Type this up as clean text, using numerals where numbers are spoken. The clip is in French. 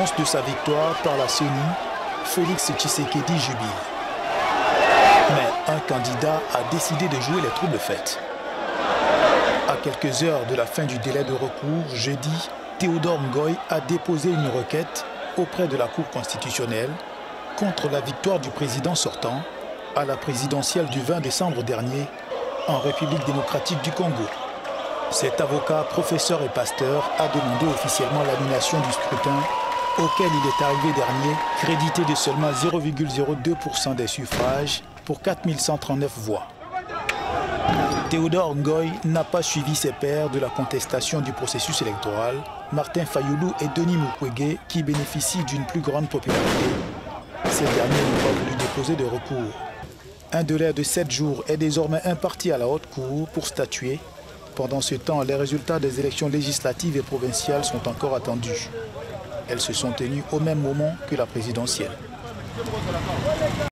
l'annonce de sa victoire par la CENI, Félix Tshisekedi jubile. Mais un candidat a décidé de jouer les troubles-fêtes. À quelques heures de la fin du délai de recours, jeudi, Théodore Ngoy a déposé une requête auprès de la Cour constitutionnelle contre la victoire du président sortant à la présidentielle du 20 décembre dernier en République démocratique du Congo. Cet avocat, professeur et pasteur, a demandé officiellement l'annulation du scrutin auquel il est arrivé dernier, crédité de seulement 0,02% des suffrages pour 4139 voix. Théodore Ngoy n'a pas suivi ses pairs de la contestation du processus électoral, Martin Fayoulou et Denis Mukwege, qui bénéficient d'une plus grande popularité. Ces derniers ne peuvent plus déposer de recours. Un délai de 7 jours est désormais imparti à la Haute Cour pour statuer. Pendant ce temps, les résultats des élections législatives et provinciales sont encore attendus. Elles se sont tenues au même moment que la présidentielle.